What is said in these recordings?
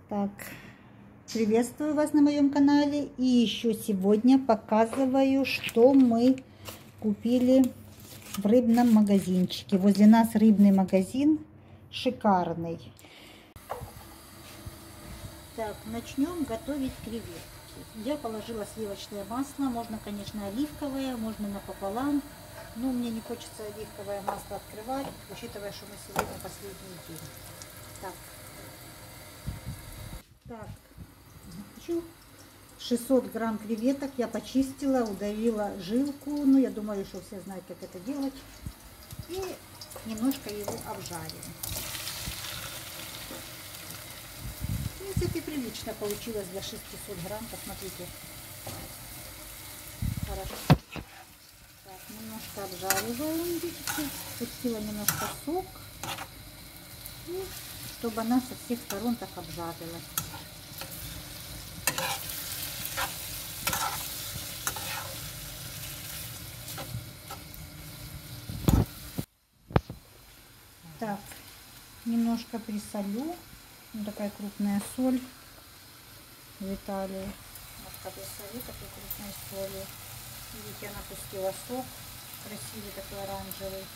Так, приветствую вас на моем канале. И еще сегодня показываю, что мы купили в рыбном магазинчике. Возле нас рыбный магазин шикарный. Так, начнем готовить креветки. Я положила сливочное масло, можно, конечно, оливковое, можно напополам. Но мне не хочется оливковое масло открывать, учитывая, что мы сегодня последний день. Так, 600 грамм креветок я почистила, удалила жилку. Ну, я думаю, что все знают, как это делать. И немножко его обжарим. В принципе, прилично получилось для 600 грамм. Посмотрите. Хорошо. Так, немножко обжариваем, видите. Пустила немножко сок. И чтобы она со всех сторон так обжарилась. Так, немножко присолю. Вот такая крупная соль в Италии. Немножко присолю такой крупной солью. Видите, она пустила сок. Красивый такой оранжевый.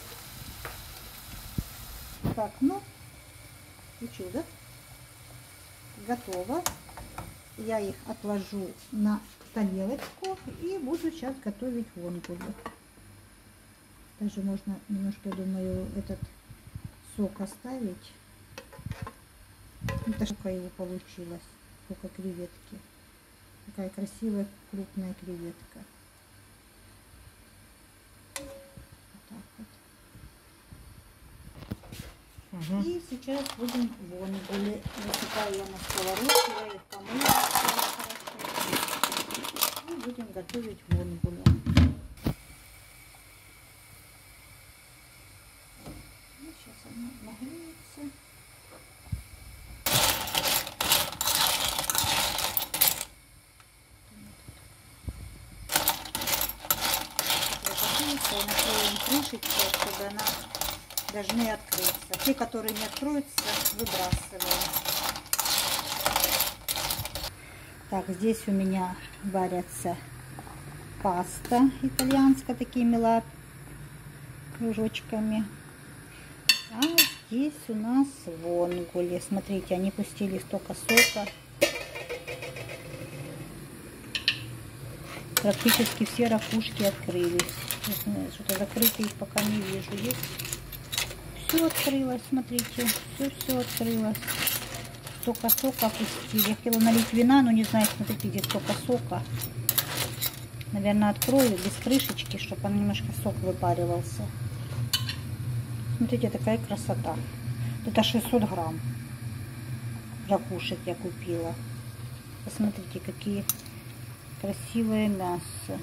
Так, ну, и чудо. Готово. Я их отложу на тарелочку и буду сейчас готовить вонгулю. Даже можно немножко, я думаю, этот сок оставить. Это сколько его получилось, сколько креветки. Такая красивая крупная креветка. Вот так вот. Угу. И сейчас будем вонгули. Высыпаю я на сковородку, я их помыла хорошо. И будем готовить вонгулю. Сейчас она нагреется. Накроем крышечкой, чтобы она должны открыться. Те, которые не откроются, выбрасываем. Так, здесь у меня варятся паста итальянская такими кружочками. А здесь у нас вонгули. Смотрите, они пустили столько сока. Практически все ракушки открылись. Что-то закрыто их пока не вижу. Есть. Все открылось, смотрите. Все открылось. Столько сока пустили. Я хотела налить вина, но не знаю, смотрите, здесь столько сока. Наверное, открою без крышечки, чтобы он немножко сок выпаривался. Смотрите, такая красота. Это 600 грамм ракушек я купила. Посмотрите, какие красивое мясо.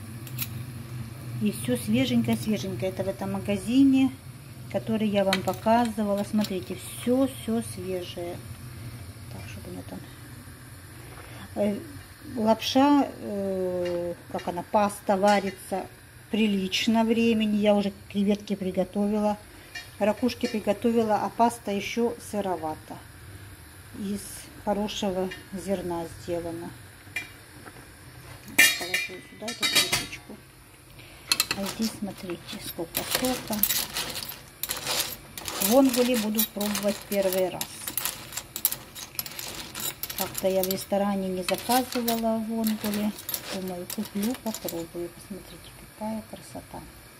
И все свеженькое. Это в этом магазине, который я вам показывала. Смотрите, все свежее. Так, чтобы не там. Лапша, как она, паста варится прилично времени. Я уже креветки приготовила, ракушки приготовила, а паста еще сыровата. Из хорошего зерна сделана. Положу сюда эту крышечку. А здесь смотрите, сколько сока. Вонгули буду пробовать первый раз. Как-то я в ресторане не заказывала вонгули. Думаю, куплю, попробую. Посмотрите, какая красота.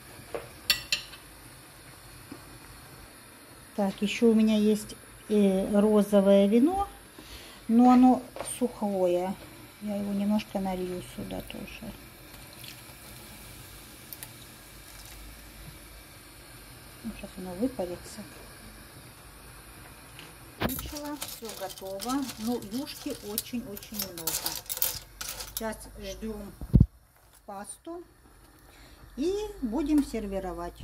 Так, еще у меня есть розовое вино, но оно сухое. Я его немножко налью сюда тоже. Сейчас оно выпарится. Все готово. Но юшки очень-очень много. Сейчас ждем пасту и будем сервировать.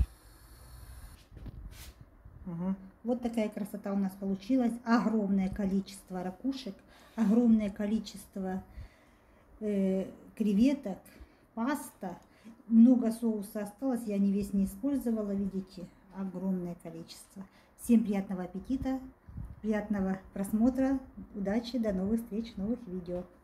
Угу. Вот такая красота у нас получилась. Огромное количество ракушек, огромное количество креветок, паста. Много соуса осталось, я не весь не использовала, видите, огромное количество. Всем приятного аппетита, Приятного просмотра, удачи, до новых встреч, новых видео.